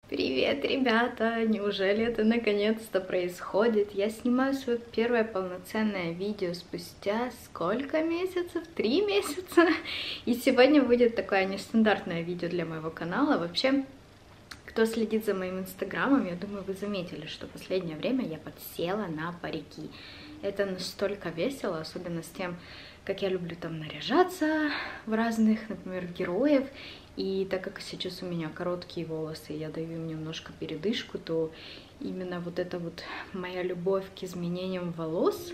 Привет, ребята! Неужели это наконец-то происходит? Я снимаю свое первое полноценное видео спустя сколько месяцев? 3 месяца! И сегодня будет такое нестандартное видео для моего канала. Вообще, кто следит за моим инстаграмом, я думаю, вы заметили, что в последнее время я подсела на парики. Это настолько весело, особенно с тем, как я люблю там наряжаться в разных, например, героев. И так как сейчас у меня короткие волосы, я даю им немножко передышку, то именно вот эта вот моя любовь к изменениям волос,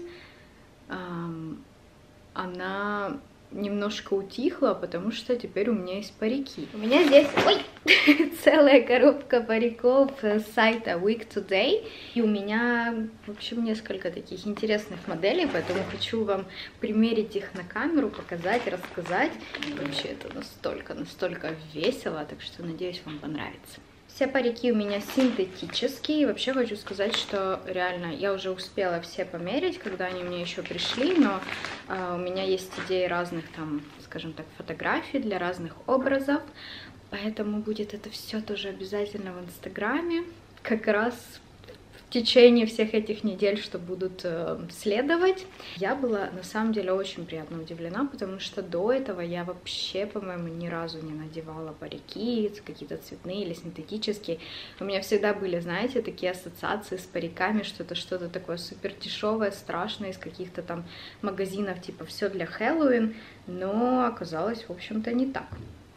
она немножко утихла, потому что теперь у меня есть парики. У меня здесь целая коробка париков с сайта Week Today. И у меня, в общем, несколько таких интересных моделей, поэтому хочу вам примерить их на камеру, показать, рассказать. И вообще это настолько весело, так что надеюсь, вам понравится. Все парики у меня синтетические. И вообще хочу сказать, что реально я уже успела все померить, когда они мне еще пришли, но у меня есть идеи разных там, скажем так, фотографий для разных образов. Поэтому будет это все тоже обязательно в инстаграме. Как раз в течение всех этих недель, что будут следовать. Я была на самом деле очень приятно удивлена, потому что до этого я вообще, по-моему, ни разу не надевала парики, какие-то цветные или синтетические. У меня всегда были, знаете, такие ассоциации с париками, что это что-то такое супер дешевое, страшное, из каких-то там магазинов, типа все для Хэллоуин, но оказалось, в общем-то, не так.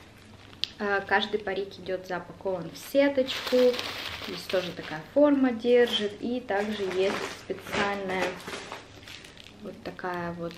Каждый парик идет запакован в сеточку, здесь тоже такая форма держит, и также есть специальная вот такая вот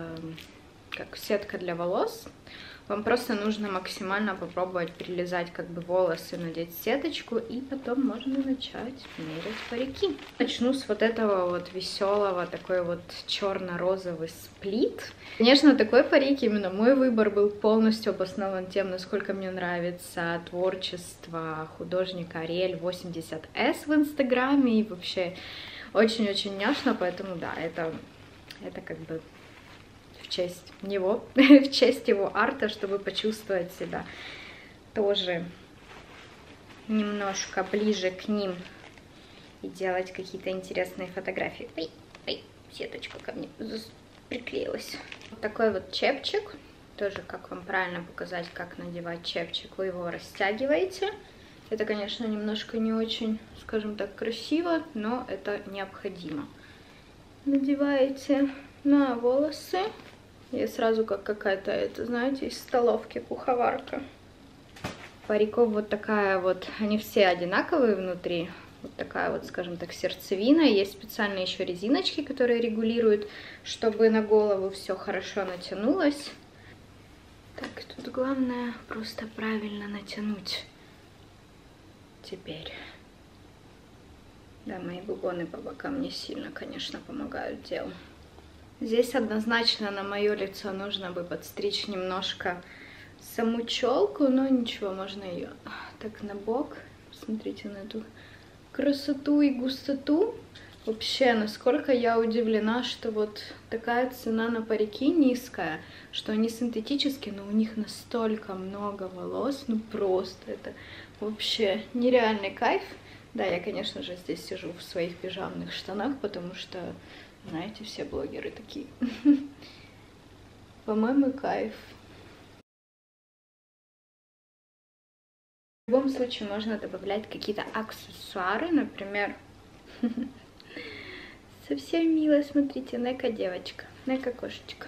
как сетка для волос. Вам просто нужно максимально попробовать прилизать как бы волосы, надеть сеточку, и потом можно начать мерить парики. Начну с вот этого вот веселого, такой вот черно-розовый сплит. Конечно, такой парик, именно мой выбор был полностью обоснован тем, насколько мне нравится творчество художника Ариэль 80S в инстаграме, и вообще очень-очень няшно, поэтому да, это как бы в честь него, в честь его арта, чтобы почувствовать себя тоже немножко ближе к ним и делать какие-то интересные фотографии. Ой, сеточка ко мне приклеилась. Вот такой вот чепчик. Тоже, как вам правильно показать, как надевать чепчик, вы его растягиваете. Это, конечно, немножко не очень, скажем так, красиво, но это необходимо. Надеваете на волосы. Я сразу как какая-то, это, знаете, из столовки куховарка. Париков вот такая вот, они все одинаковые внутри. Вот такая вот, скажем так, сердцевина. Есть специальные еще резиночки, которые регулируют, чтобы на голову все хорошо натянулось. Так, тут главное просто правильно натянуть. Теперь. Да, мои бубоны по бокам не сильно, конечно, помогают делу. Здесь однозначно на мое лицо нужно бы подстричь немножко саму челку, но ничего, можно ее так на бок. Смотрите на эту красоту и густоту. Вообще, насколько я удивлена, что вот такая цена на парики низкая, что они синтетические, но у них настолько много волос, ну просто это вообще нереальный кайф. Да, я, конечно же, здесь сижу в своих пижамных штанах, потому что, знаете, все блогеры такие. По-моему, кайф. В любом случае можно добавлять какие-то аксессуары, например, совсем мило, смотрите, Нека девочка, Нека кошечка.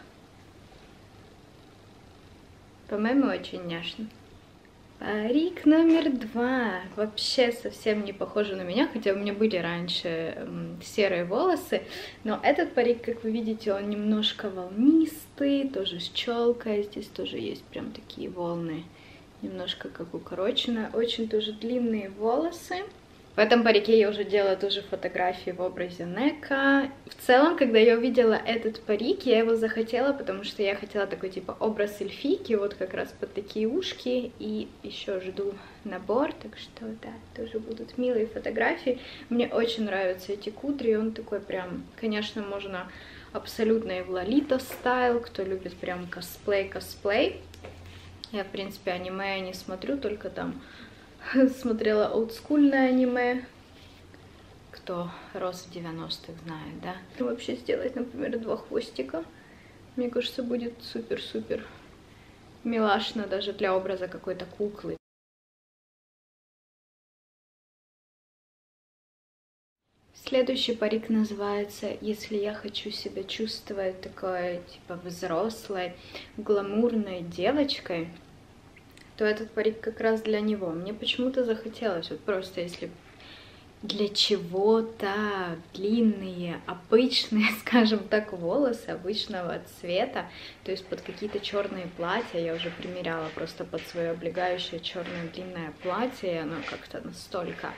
По-моему, очень няшно. Парик номер 2. Вообще совсем не похоже на меня, хотя у меня были раньше серые волосы. Но этот парик, как вы видите, он немножко волнистый, тоже с челкой. Здесь тоже есть прям такие волны, немножко как укороченные. Очень тоже длинные волосы. В этом парике я уже делала тоже фотографии в образе Нека. В целом, когда я увидела этот парик, я его захотела, потому что я хотела такой типа образ эльфийки, вот как раз под такие ушки. И еще жду набор, так что да, тоже будут милые фотографии. Мне очень нравятся эти кудри, он такой прям, конечно, можно абсолютно и в Лолита стайл, кто любит прям косплей. Я, в принципе, аниме не смотрю, только там смотрела олдскульное аниме. Кто рос в 90-х, знает, да? Вообще сделать, например, 2 хвостика. Мне кажется, будет супер-супер милашно даже для образа какой-то куклы. Следующий парик называется «Если я хочу себя чувствовать такой, типа, взрослой, гламурной девочкой», то этот парик как раз для него. Мне почему-то захотелось, вот просто если для чего-то длинные, обычные, скажем так, волосы обычного цвета, то есть под какие-то черные платья, я уже примеряла просто под свое облегающее черное длинное платье, и оно как-то настолько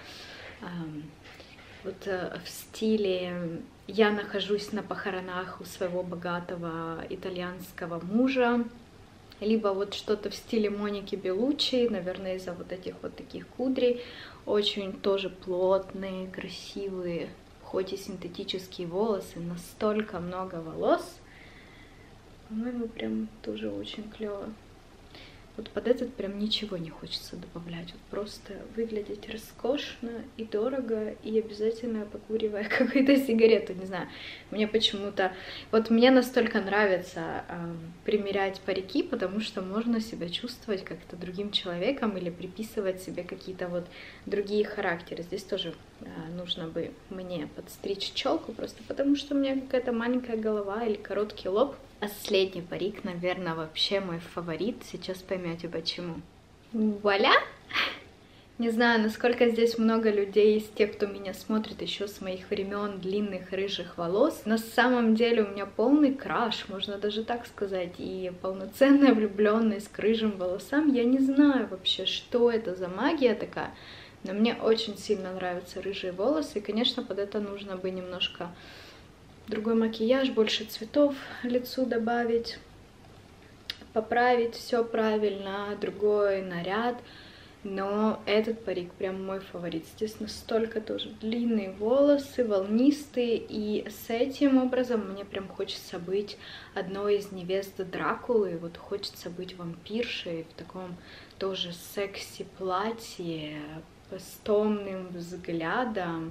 вот в стиле «я нахожусь на похоронах у своего богатого итальянского мужа», либо вот что-то в стиле Моники Беллуччи, наверное, из-за вот этих вот таких кудрей, очень тоже плотные, красивые, хоть и синтетические волосы, настолько много волос, по-моему, прям тоже очень клево. Вот под этот прям ничего не хочется добавлять, вот просто выглядеть роскошно и дорого, и обязательно покуривая какую-то сигарету, не знаю. Мне почему-то, вот мне настолько нравится примерять парики, потому что можно себя чувствовать как-то другим человеком или приписывать себе какие-то вот другие характеры. Здесь тоже нужно бы мне подстричь челку, просто потому что у меня какая-то маленькая голова или короткий лоб. Последний парик, наверное, вообще мой фаворит. Сейчас поймете почему. Вуаля! Не знаю, насколько здесь много людей из тех, кто меня смотрит еще с моих времен длинных рыжих волос. На самом деле у меня полный краш, можно даже так сказать, и полноценная влюбленность к рыжим волосам. Я не знаю вообще, что это за магия такая, но мне очень сильно нравятся рыжие волосы. И, конечно, под это нужно бы немножко другой макияж, больше цветов лицу добавить, поправить все правильно, другой наряд. Но этот парик прям мой фаворит. Здесь настолько тоже длинные волосы, волнистые. И с этим образом мне прям хочется быть одной из невест Дракулы. Вот хочется быть вампиршей в таком тоже секси платье, с томным взглядом.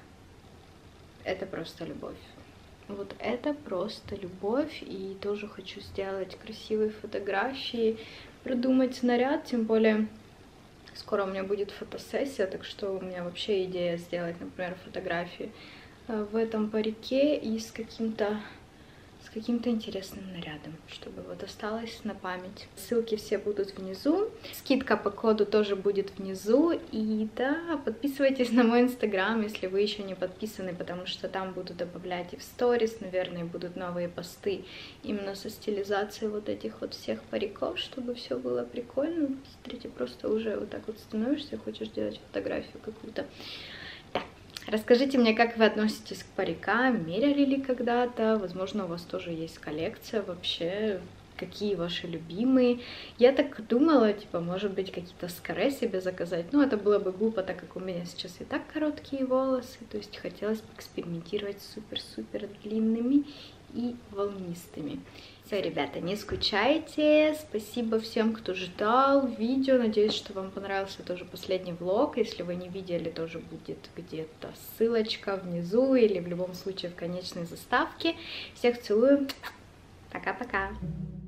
Это просто любовь. Вот это просто любовь, и тоже хочу сделать красивые фотографии, придумать наряд, тем более скоро у меня будет фотосессия, так что у меня вообще идея сделать, например, фотографии в этом парике и с каким-то интересным нарядом, чтобы вот осталось на память. Ссылки все будут внизу, скидка по коду тоже будет внизу, и да, подписывайтесь на мой инстаграм, если вы еще не подписаны, потому что там буду добавлять и в сторис, наверное, будут новые посты именно со стилизацией вот этих вот всех париков, чтобы все было прикольно. Смотрите, просто уже вот так вот становишься, хочешь делать фотографию какую-то. Расскажите мне, как вы относитесь к парикам, меряли ли когда-то, возможно, у вас тоже есть коллекция вообще, какие ваши любимые. Я так думала, типа, может быть, какие-то скаре себе заказать, но это было бы глупо, так как у меня сейчас и так короткие волосы, то есть хотелось поэкспериментировать с супер-супер длинными и волнистыми. Все, ребята, не скучайте, спасибо всем, кто ждал видео, надеюсь, что вам понравился тоже последний влог, если вы не видели, тоже будет где-то ссылочка внизу или в любом случае в конечной заставке. Всех целую, пока-пока!